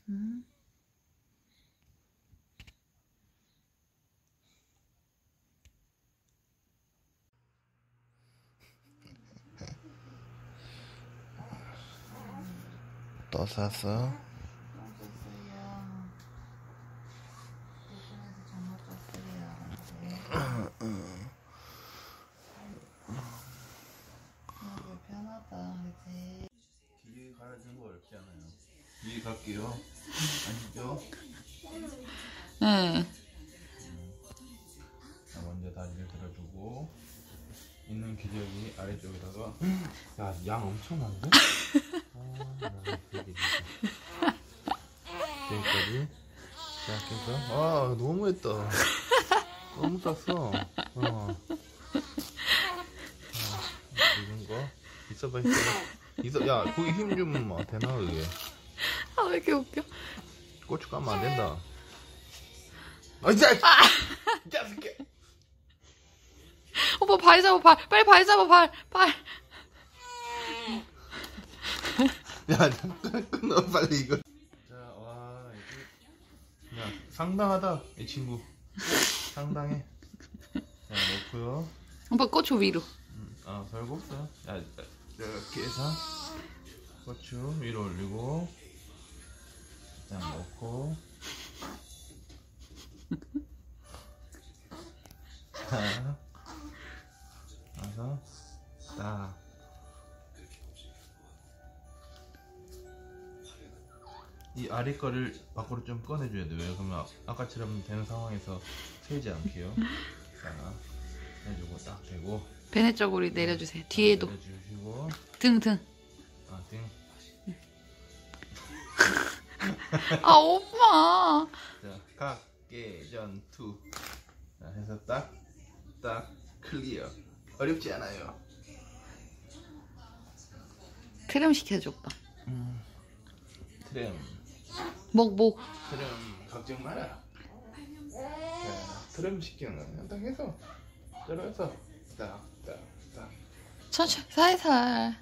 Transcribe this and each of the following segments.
또 샀어? 편하다, 그치? 길이 갈아주는 거 어렵지 않아요. 길이 갈게요. 아시죠? 응. 자, 먼저 다리를 들어주고 있는 기저귀 아래쪽에다가 야, 양 엄청난데? 여기까지 시작해서 아, 너무했다. 너무 쌌어. 이런 거 있어봐. 야, 거기 힘 주면 뭐 되나 그게? 아, 왜 이렇게 웃겨? 고추 까면 안 된다. 진짜! 이 자식아! 오빠 발 잡아, 발. 빨리 발 잡아, 발. 야, 잠깐 끊어, 빨리 이거. 자, 와, 이게. 야, 상당하다, 이 친구. 상당해. 자, 넣고요. 오빠 고추 위로. 별거 없어. 야, 이렇게 해서 고추 위로 올리고. 자, 넣고. 자, 나서 딱. 이 아래 거를 밖으로 좀 꺼내줘야 돼요. 그러면 아까처럼 되는 상황에서 세지 않게요. 자, 해주고 딱 대고. 베네 쪽으로 내려주세요. 뒤에도. 내려주시고. 등. 등. 아, 오빠. 자, 각계전투. 자, 해서 딱 클리어. 어렵지 않아요. 트림 시켜줘, 오빠. 트램. 목. 트램 걱정 마라. 자, 트램 시키는 거는 딱 해서 저러서 딱. 천천히, 살살.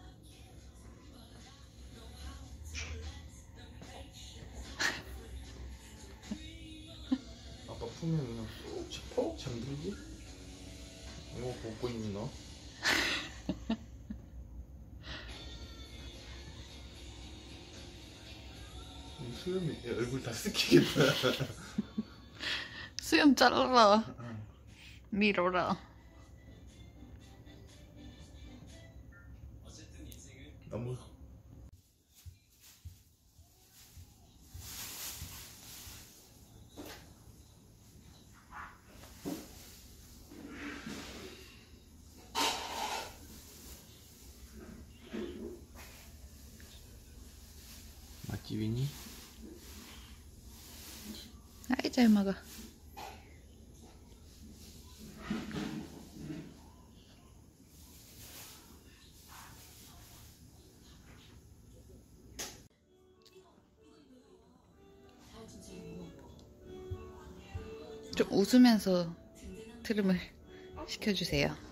아빠 품에 그냥 푹 잠들지? 이거 보고 있니 너? 수염이 얼굴 다 스키겠다. 수염 잘라라. 밀어라. 너무 맛집이니? 아이, 잘 먹어. 좀 웃으면서 트림을 시켜주세요.